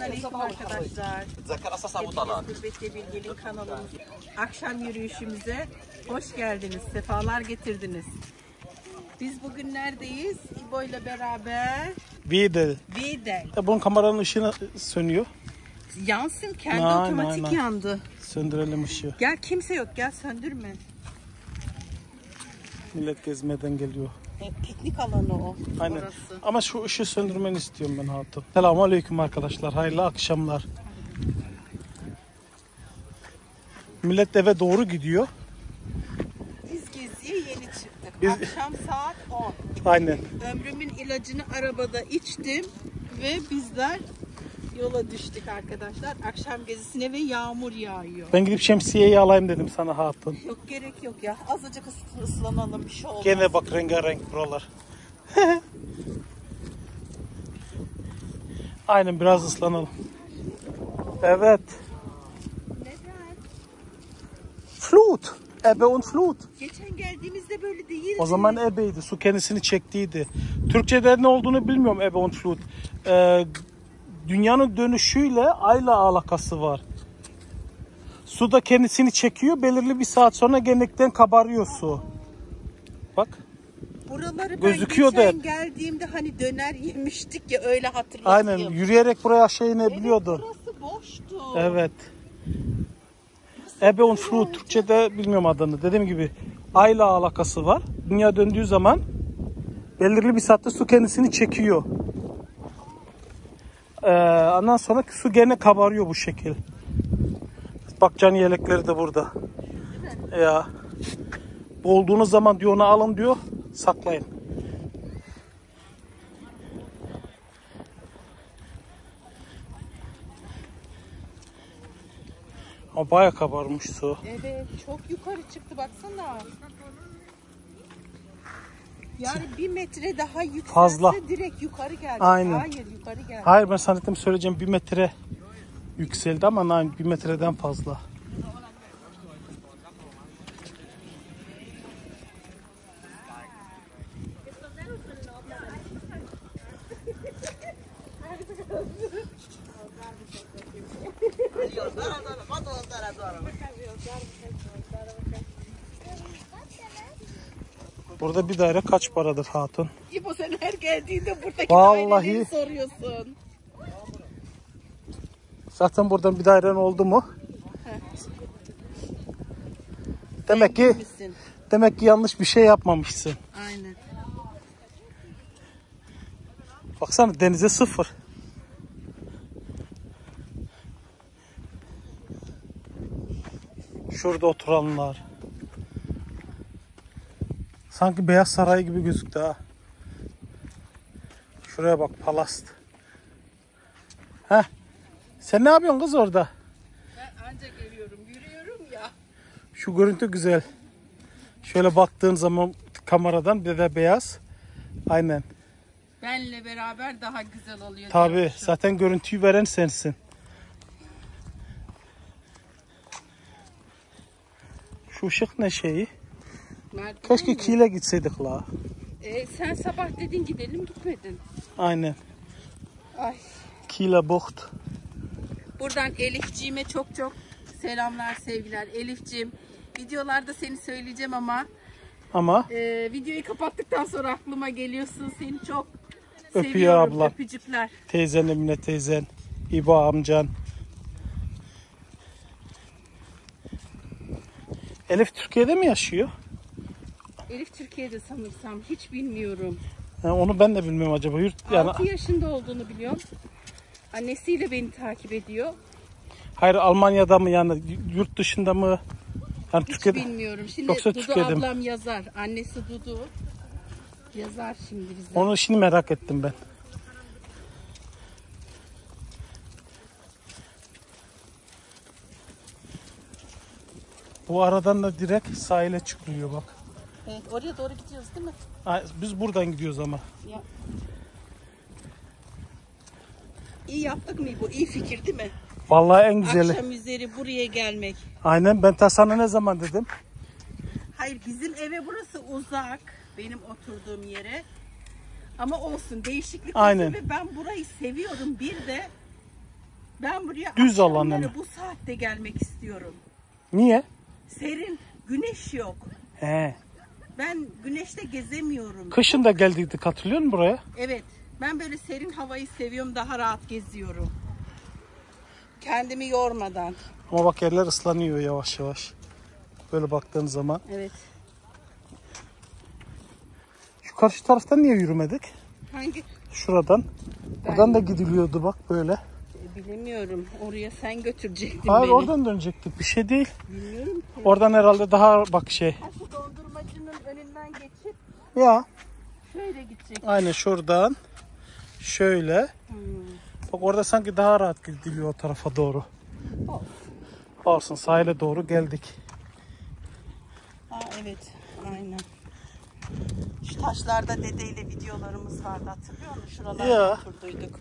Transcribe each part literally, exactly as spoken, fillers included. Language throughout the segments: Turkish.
Selamünaleyküm arkadaşlar. Hepiniz Gurbet'te Bilgeli'nin kanalımız. Akşam yürüyüşümüze hoş geldiniz. Sefalar getirdiniz. Biz bugün neredeyiz? İbo ile beraber. Videl. Videl. Bunun kameranın ışığını sönüyor. Yansın, kendi Nein, otomatik nein, nein. yandı. Söndürelim ışığı. Gel, kimse yok, gel söndürme. Millet gezmeden geliyor. E, piknik alanı o. Aynen. Orası. Ama şu ışığı söndürmeni istiyorum ben hatun. Selamünaleyküm arkadaşlar. Hayırlı akşamlar. Millet eve doğru gidiyor. Biz geziye yeni çıktık. Biz- Akşam saat on. Aynen. Ömrümün ilacını arabada içtim ve bizler yola düştük arkadaşlar. Akşam gezisine ve yağmur yağıyor. Ben gidip şemsiyeyi alayım dedim sana hatun. Yok, gerek yok ya. Azıcık ıs- ıslanalım, bir şey olmaz. Gene bak rengarenk buralar. Aynen, biraz ıslanalım. Evet. Neden? Flut. Ebe und Flut. Geçen geldiğimizde böyle değildi. O zaman ebeydi. Su kendisini çektiydi. Türkçe'de ne olduğunu bilmiyorum ebe und Flut. Ee, dünyanın dönüşüyle ayla alakası var. Su da kendisini çekiyor. Belirli bir saat sonra genellikle kabarıyor su. Bak. Buraları ben gözüküyor da geçen hep. geldiğimde hani döner yemiştik ya, öyle hatırladım. Aynen. Yürüyerek buraya aşağı inebiliyordu. Evet, burası boştu. Evet. Ebe und Flut. Türkçe'de bilmiyorum adını. Dediğim gibi ayla alakası var. Dünya döndüğü zaman belirli bir saatte su kendisini çekiyor. Ee, ondan sonra su gene kabarıyor bu şekil. Bak, can yelekleri de burada. Ya. Boğulduğunuz zaman diyor onu alın diyor. Saklayın. Ama bayağı kabarmış su. Evet, çok yukarı çıktı baksana. Yani bir metre daha yükselse Fazla. direkt yukarı geldi. Aynen. Hayır, yukarı geldi. Hayır, ben sanetimi söyleyeceğim, bir metre yükseldi ama lan bir metreden fazla. Burada bir daire kaç paradır hatun? İbo, sen her geldiğinde buradaki Vallahi. daireleri soruyorsun. Zaten buradan bir dairen oldu mu? Demek ki Misin? demek ki yanlış bir şey yapmamışsın. Aynen. Baksana, denize sıfır. Şurada oturanlar. Sanki Beyaz Saray gibi gözüktü ha. Şuraya bak, palast. Heh. Sen ne yapıyorsun kız orada? Ben ancak geliyorum, yürüyorum ya. Şu görüntü güzel. Şöyle baktığın zaman kameradan bir de beyaz. Aynen. Benle beraber daha güzel oluyor. Tabii. diyormuşum. Zaten görüntüyü veren sensin. Şu ışık ne şeyi? Merdiven Keşke mi? Kiel'e gitseydik la. E, sen sabah dedin gidelim, gitmedin. Aynen. Ay. Kieler Bucht. Buradan Elifciğime çok çok selamlar, sevgiler. Elifciğim, videolarda seni söyleyeceğim ama Ama e, videoyu kapattıktan sonra aklıma geliyorsun. Seni çok Öpüyor seviyorum. ablam. Öpücükler. teyzen, Emine teyzen, İbo amcan. Elif Türkiye'de mi yaşıyor? Elif Türkiye'de sanırsam, hiç bilmiyorum. Ha, onu ben de bilmiyorum acaba. Yurt, yani, altı yaşında olduğunu biliyorum. Annesiyle beni takip ediyor. hayır, Almanya'da mı, yani yurt dışında mı? Yani Hiç Türkiye'de. bilmiyorum. Şimdi Yoksa Dudu Türkiye'de mi? ablam yazar. Annesi Dudu yazar şimdi bize. Onu şimdi merak ettim ben. Bu aradan da direkt sahile çıkılıyor bak. Evet, oraya doğru gidiyoruz değil mi? Ha, biz buradan gidiyoruz ama. Ya. İyi yaptık mı bu? İyi fikir değil mi? Vallahi en güzeli. Akşam üzeri buraya gelmek. Aynen, ben ta sana ne zaman dedim? Hayır, bizim eve burası uzak. Benim oturduğum yere. Ama olsun, değişiklik olsun. Aynen. Ve ben burayı seviyorum. Bir de Ben buraya Düz alan akşamları yani. bu saatte gelmek istiyorum. Niye? Serin, güneş yok. He. Ben güneşte gezemiyorum. Kışın da geldiydik, hatırlıyor musun buraya? Evet, ben böyle serin havayı seviyorum, daha rahat geziyorum. Kendimi yormadan. Ama bak yerler ıslanıyor yavaş yavaş. Böyle baktığın zaman. Evet. Şu karşı taraftan niye yürümedik? Hangi? Şuradan. Ben- Buradan da gidiliyordu bak böyle. E, Bilemiyorum. Oraya sen götürecektin Hayır, beni. oradan dönecektik. Bir şey değil. Bilmiyorum ki. Oradan herhalde daha bak şey. Ha, şu dondurmacının önünden geçip Ya. şöyle gidecek. Aynen şuradan. Şöyle. Hmm. Bak orada sanki daha rahat gidiliyor o tarafa doğru. Olsun. Olsun, sahile doğru geldik. Aa, evet, aynen. Şu taşlarda dedeyle videolarımız vardı, hatırlıyor musun? Şuralarda Ya. oturduyduk.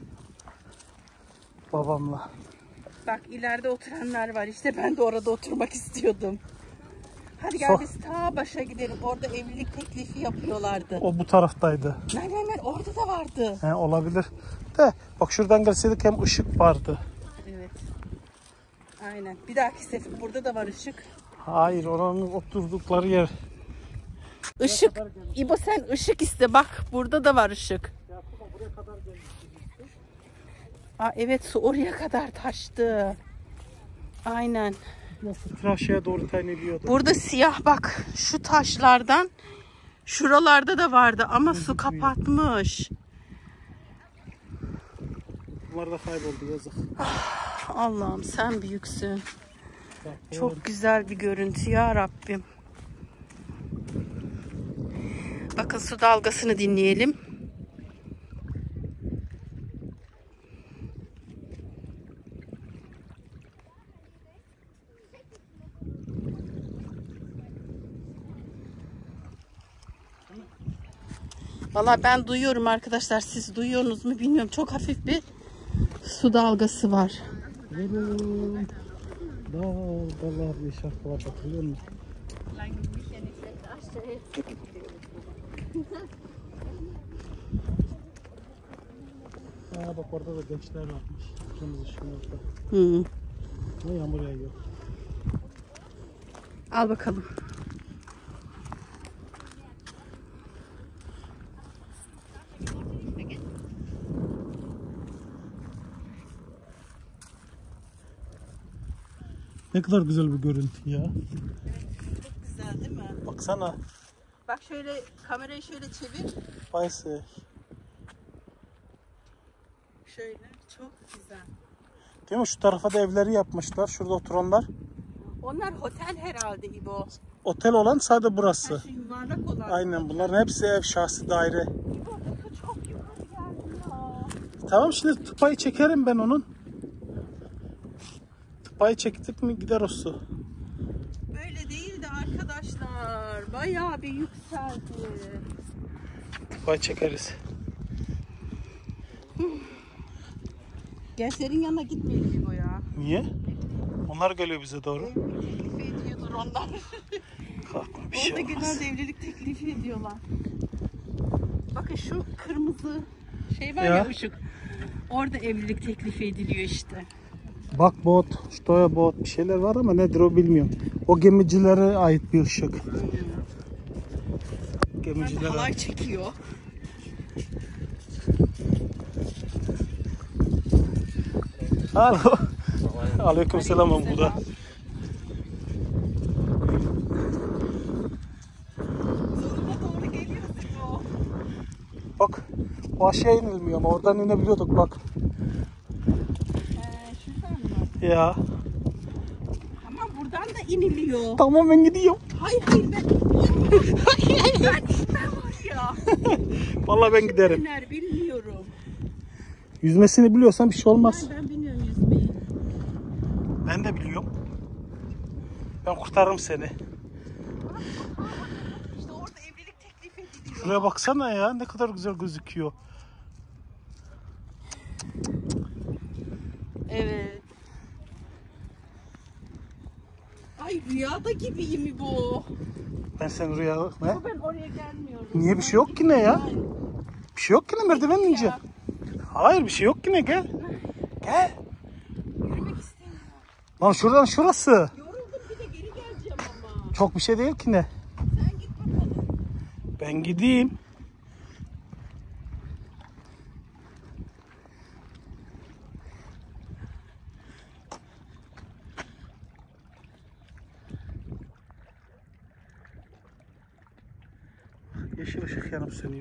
Babamla. Bak ileride oturanlar var, işte ben de orada oturmak istiyordum. Hadi gel So- biz ta başa gidelim. Orada evlilik teklifi yapıyorlardı. O bu taraftaydı. Hemen hemen orada da vardı. He, olabilir. De bak şuradan gelseydik hem ışık vardı. Evet. Aynen. Bir dahaki sefer burada da var ışık. Hayır, oranın oturdukları yer. Işık. İbo sen ışık iste bak. Burada da var ışık. Aa, evet su oraya kadar taştı. Aynen. Nasıl aşağıya doğru kaynıyordu. Burada siyah bak. Şu taşlardan şuralarda da vardı ama su kapatmış. Bunlar da kayboldu, yazık. Allah'ım sen büyüksün. Çok güzel bir görüntü ya Rabbim. Bakın su dalgasını dinleyelim. Vallahi ben duyuyorum arkadaşlar. Siz duyuyorsunuz mu bilmiyorum. Çok hafif bir su dalgası var. Dağ, dağlar diye şarkı var, hatırlıyor musun? Aa, bak orada da gençler varmış. Kırmızı şunlarda. Hmm. Ne yağmur yağıyor. Al bakalım. Ne kadar güzel bir görüntü ya. Çok güzel değil mi? Baksana. Bak şöyle kamerayı şöyle çevir. Bayse. Şöyle çok güzel. Değil mi? Şu tarafa da evleri yapmışlar. Şurada oturanlar. Onlar otel herhalde İbo. Otel olan sadece Ha, burası. şu yuvarlak olan. Aynen, bunların hepsi ev, şahsi daire. İbo bu çok yukarı geldi ya. Tamam, şimdi tıpayı çekerim ben onun. Tıpayı çektik mi gider o su. Böyle değil de arkadaşlar. Bayağı bir yükseldi. Tıpayı çekeriz. Gençlerin yanına gitmeyelim İbo ya. Niye? Onlar geliyor bize doğru. Evlilik teklifi ediyordur onlar. Kalkma, bir Orada şey olmaz. genelde evlilik teklifi ediyorlar. Bakın şu kırmızı şey var Ya. ya, ışık. Orada evlilik teklifi ediliyor işte. Bak bot, stoya bot bir şeyler var ama nedir o bilmiyorum. O gemicilere ait bir ışık. Ben de Gemicilere halay ait. çekiyor. Alo. Aleykümselam ben burada. Zoruna doğru geliyoruz İbo. Bak, o aşağı inilmiyor ama oradan inebiliyorduk bak. Ee, şuradan mı? Ya. Ama buradan da iniliyor. Tamam, ben gidiyorum. Hayır hayır ben. Hayır ben, ben var ya. Vallahi ben giderim. Neler bilmiyorum. Yüzmesini biliyorsan bir şey olmaz. Ben, ben biliyorum yüzmeyi. Ben de biliyorum. Ben kurtarırım seni. İşte orada evlilik teklif ediliyor. Şuraya baksana ya, ne kadar güzel gözüküyor. Evet. Ay rüyada gibiyim bu. Ben senin rüya... Ne? Ama ben oraya gelmiyorum. Niye, bir şey yok ki ne ya? Bir şey yok ki ne, merdiven ince. Ya. Hayır, bir şey yok ki ne, gel. Gel. Lan şuradan şurası. Yoruldum, bir de geri geleceğim ama. Çok bir şey değil ki ne? Sen git bakalım. Ben gideyim. Yeşil ışık yanıp sönüyor.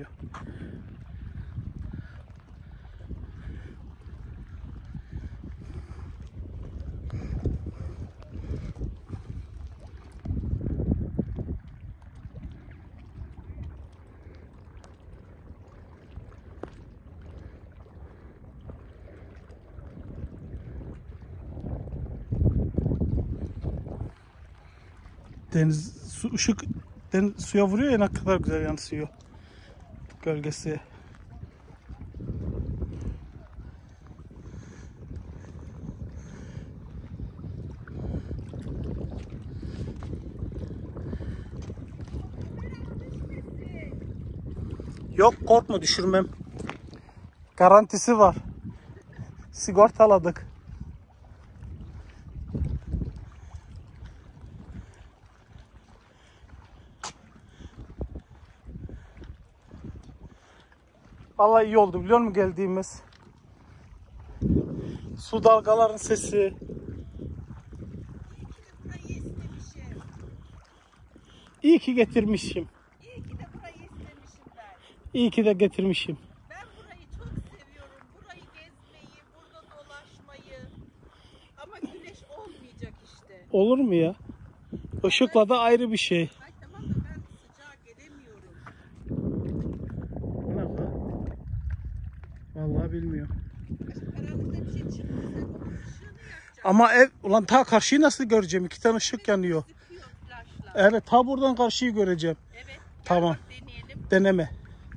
Deniz su ışık deniz, suya vuruyor ya, ne kadar güzel yansıyor gölgesi. Yok, korkma, düşürmem. Garantisi var. Sigortaladık. Vallahi iyi oldu, biliyor musun geldiğimiz? Su dalgaların sesi. İyi ki getirmişim. İyi ki de burayı istemişim ben. İyi ki de getirmişim. Ben burayı çok seviyorum. Burayı gezmeyi, burada dolaşmayı. Ama güneş olmayacak işte. Olur mu ya? Işıkla da ayrı bir şey. Ay tamam da ben sıcağa gelemiyorum. Vallahi bilmiyorum. Aramızda bir şey çıktı. Sen onun ışığını yakacaksın. Ama ev, ulan ta karşıyı nasıl göreceğim? İki tane ışık yanıyor. Sıkıyor flaşla. Evet, ta buradan karşıyı göreceğim. Evet. Gel Tamam. bak, deneyelim. Deneme.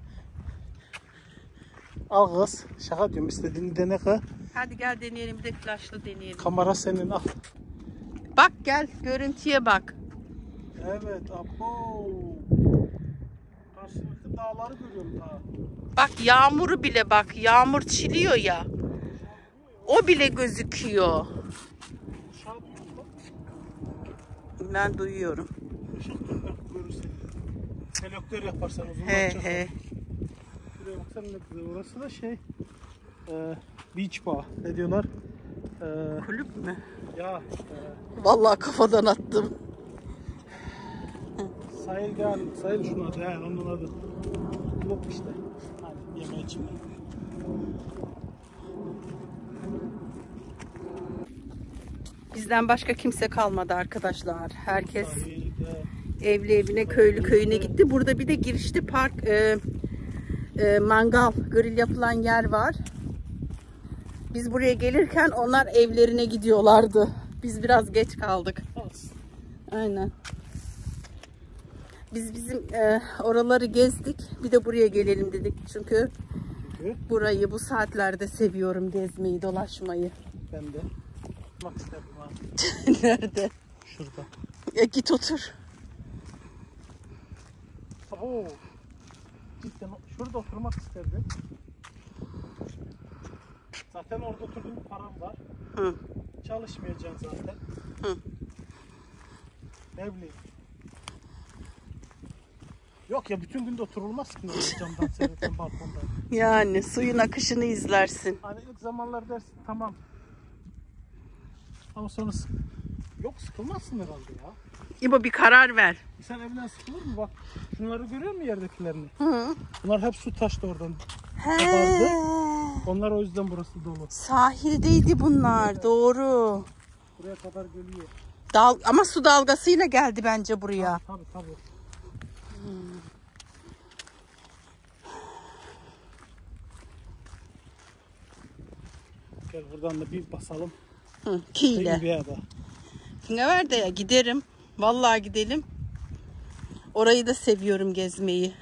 Al kız. Şaka diyorum, istediğini dene kız. Hadi gel deneyelim, bir de flaşla deneyelim. Kamera senin, al. Bak gel, görüntüye bak. Evet, abo. Karşılıklı dağları görüyorum daha. Bak yağmuru bile bak. Yağmur çiliyor ya. O bile gözüküyor. Ben duyuyorum. Selektör yaparsan uzun He bakacak. he. Şuraya baksana ne güzel. Orası da şey, e, beach bar. Ne diyorlar? E, Kulüp mü? ya e, Vallahi kafadan attım. sahil gel, sahil şunu adı. He, onun adı. Yok işte. Hadi yemeğe içme. Bizden başka kimse kalmadı arkadaşlar. Herkes Sahil, e, evli evine, köylü köyüne gitti. Burada bir de girişte park, e, e, mangal, grill yapılan yer var. Biz buraya gelirken onlar evlerine gidiyorlardı. Biz biraz geç kaldık. az. Aynen. Biz bizim e, oraları gezdik. Bir de buraya gelelim dedik. Çünkü Çünkü burayı bu saatlerde seviyorum, gezmeyi, dolaşmayı. ben de tutmak istedim abi. Nerede? Şurada. E, git otur. Oo. Cidden şurada oturmak isterdim. Zaten orada oturduğum param var. Hı. Çalışmayacaksın zaten. Hı. Ne bileyim. Yok ya, bütün gün de oturulmaz ki öyle camdan seyreten balkonda. Yani suyun akışını izlersin. Hani ilk zamanlar dersin tamam. Ama sonra sık... Yok, sıkılmazsın herhalde ya. İbo, bir karar ver. Sen evden sıkılır mı? Bak şunları görüyor musun, yerdekilerini? Hı. Bunlar hep su taştı oradan. He. Kabardı. Onlar o yüzden burası dolu. Sahildeydi bunlar. Evet. Doğru. Buraya kadar geliyor. Dal ama su dalgasıyla geldi bence buraya. Tabii tabii. Hmm. Gel buradan da bir basalım. Hı, kiyle. Ne ver de ya, giderim. Vallahi gidelim. Orayı da seviyorum, gezmeyi.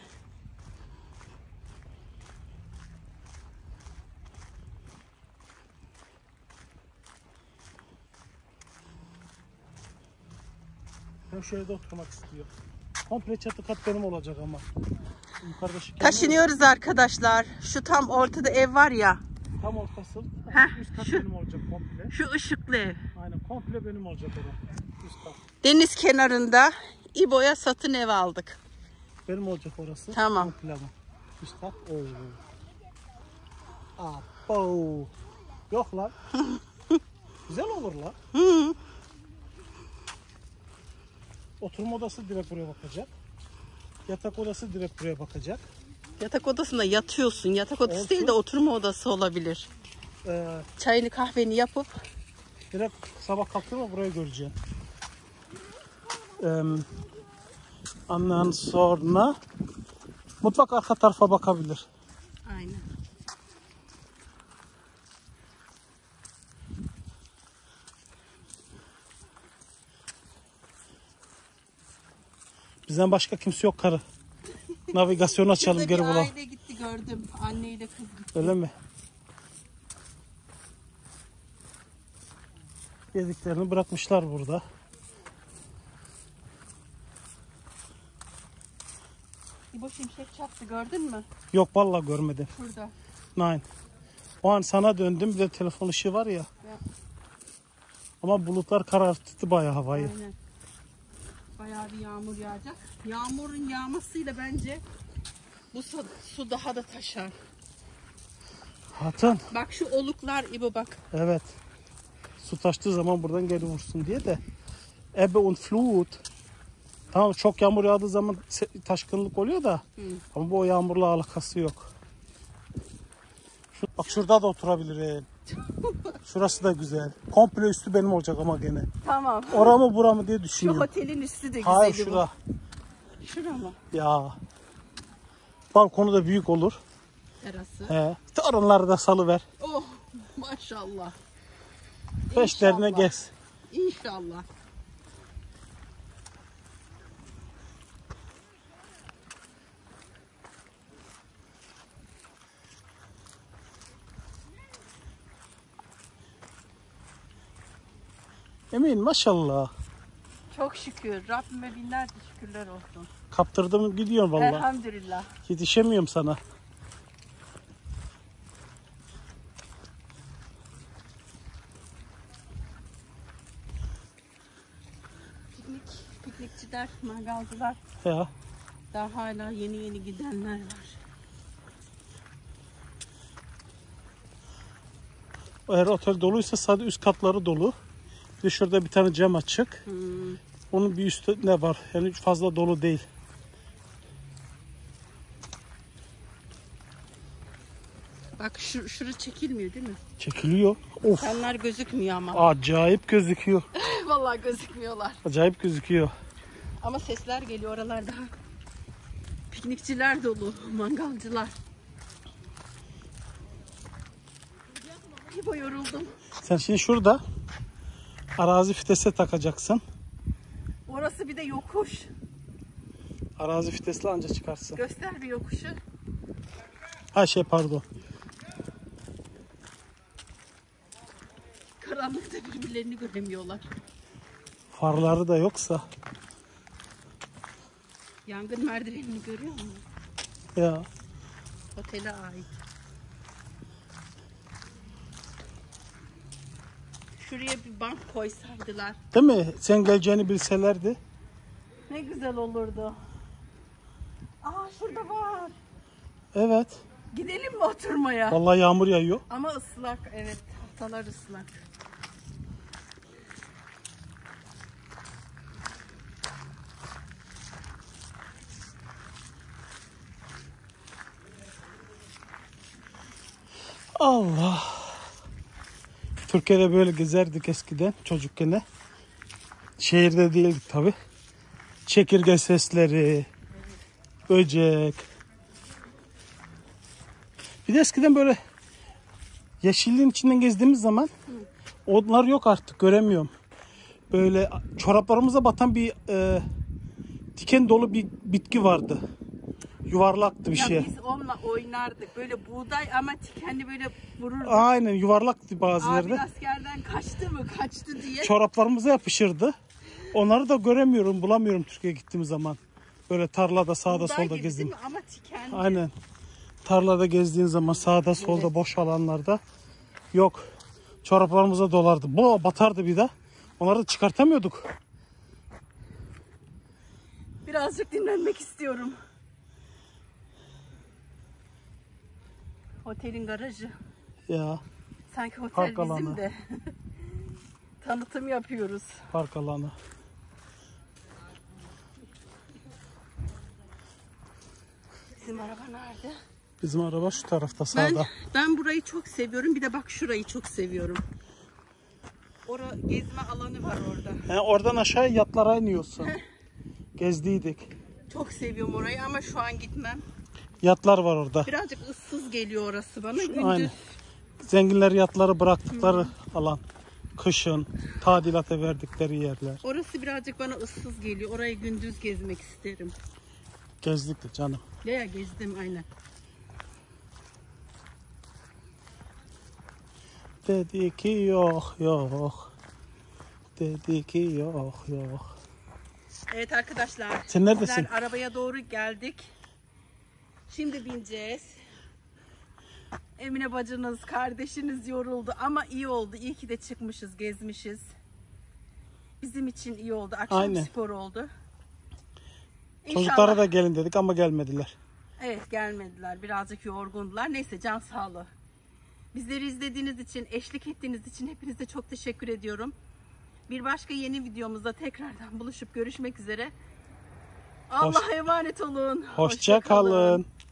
Ben şöyle de oturmak istiyorum. Komple çatı kat benim olacak ama. Yukarıda şu Taşınıyoruz arkadaşlar. Şu tam ortada ev var ya. tam ortası. Heh, Üst kat şu- benim olacak komple. Şu ışıklı ev. Aynen komple benim olacak orası. Üst kat. Deniz kenarında İbo'ya satın ev aldık. Benim olacak orası. Tamam. Komple ama. Üst kat. Oo. Abo. Yok lan. Güzel olur lan. Hı. Oturma odası direkt buraya bakacak. Yatak odası direkt buraya bakacak. Yatak odasında yatıyorsun. Yatak odası Olsun. değil de oturma odası olabilir. Ee, Çayını kahveni yapıp direkt sabah kalktığımda burayı göreceğim. Ee, ondan sonra mutfak arka tarafa bakabilir. aynen. Bizden başka kimse yok karı. Navigasyon açalım Şurada geri bir bulalım. aile gitti gördüm. Anneyle kız gitti. Öyle mi? Yediklerini bırakmışlar burada. İbo şimşek çaktı gördün mü? Yok vallahi görmedim. Şurada. Nine. O an sana döndüm, bir de telefon ışığı var ya. Ya. Ama bulutlar kararttı bayağı havayı. Aynen. Bayağı bir yağmur yağacak. Yağmurun yağmasıyla bence bu su, su daha da taşar. Hatun. Bak şu oluklar İbo bak. Evet. Su taştığı zaman buradan geri vursun diye de. Ebbe und Flut. Tamam, çok yağmur yağdığı zaman se- taşkınlık oluyor da. Hı. Ama bu o yağmurla alakası yok. Şu- bak şurada da oturabilirim. Şurası da güzel. Komple üstü benim olacak ama gene. Tamam. Ora mı bura mı diye Şu düşünüyorum. otelin üstü de güzel. Hayır şura. Şura mı? Ya. Balkonu da büyük olur. Terası. He. Torunları da salıver. Oh maşallah. Peşlerine İnşallah. gez. İnşallah. Emin maşallah. Çok şükür. Rabbime binlerce şükürler olsun. Kaptırdım gidiyorum vallahi. Elhamdülillah. Yetişemiyorum sana. Piknik, piknikçiler, mangalcılar. Ya. Daha hala yeni yeni gidenler var. Eğer otel doluysa sadece üst katları dolu. Bir de şurada bir tane cam açık. Hmm. Onun bir üstte ne var? Yani fazla dolu değil. Bak şu, şuru çekilmiyor değil mi? Çekiliyor. Of. İnsanlar gözükmüyor ama. Acayip gözüküyor. Vallahi gözükmüyorlar. Acayip gözüküyor. Ama sesler geliyor oralarda. Piknikçiler dolu, mangalcılar. İbo yoruldum. Sen şimdi şurada arazi fitese takacaksın. Orası bir de yokuş. Arazi fitesle anca çıkarsın. Göster bir yokuşu. Ha şey pardon. Karanlıkta birbirlerini göremiyorlar. Farları da yoksa. Yangın merdivenini görüyor musun? Ya. Otele ait. Şuraya bir bank koysaydılar Değil mi? Sen geleceğini bilselerdi. ne güzel olurdu. Aa şurada var. Evet. Gidelim mi oturmaya? Vallahi yağmur yağıyor. Ama ıslak, evet, tahtalar ıslak. Allah. Türkiye'de böyle gezerdik eskiden çocukken. Şehirde değildik tabi. Çekirge sesleri, böcek. Bir de eskiden böyle yeşilliğin içinden gezdiğimiz zaman onlar yok artık, göremiyorum. Böyle çoraplarımıza batan bir e, diken dolu bir bitki vardı. Yuvarlaktı bir Ya şey. biz onunla oynardık. Böyle buğday ama kendi böyle vururduk. Aynen yuvarlaktı bazıları Abi da. askerden kaçtı mı kaçtı diye. Çoraplarımıza yapışırdı. Onları da göremiyorum, bulamıyorum Türkiye'ye gittiğim zaman. Böyle tarlada sağda Buğday solda gibi gezdim. değil mi? Ama tikenli. Aynen. tarlada gezdiğin zaman sağda solda Evet. boş alanlarda yok. Çoraplarımıza dolardı. Bu batardı bir de. Onları da çıkartamıyorduk. Birazcık dinlenmek istiyorum. Otelin garajı. Ya Sanki otel Park bizim alanı. de. Tanıtım yapıyoruz. park alanı. Bizim araba nerede? Bizim araba şu tarafta Ben, sağda. ben burayı çok seviyorum. Bir de bak şurayı çok seviyorum. Ora gezme alanı var orada. He, oradan aşağı yatlara iniyorsun. Gezdiydik. Çok seviyorum orayı ama şu an gitmem. Yatlar var orada. Birazcık ıssız geliyor orası bana. Gündüz. Aynen. Zenginler yatları bıraktıkları alan. Kışın tadilata verdikleri yerler. Orası birazcık bana ıssız geliyor. Orayı gündüz gezmek isterim. Gezdik de canım. Ya ya gezdim aynen. Dedi ki yok yok. Dedi ki yok yok. Evet arkadaşlar. Sen neredesin? bizler arabaya doğru geldik. Şimdi bineceğiz. Emine bacınız, kardeşiniz yoruldu ama iyi oldu. İyi ki de çıkmışız, gezmişiz. Bizim için iyi oldu. Akşam Aynen. spor oldu. Çocuklara da gelin dedik ama gelmediler. Evet gelmediler. Birazcık yorgundular. Neyse can sağlığı. Bizleri izlediğiniz için, eşlik ettiğiniz için hepinize çok teşekkür ediyorum. Bir başka yeni videomuzda tekrardan buluşup görüşmek üzere. Allah'a emanet olun. Hoşça kalın.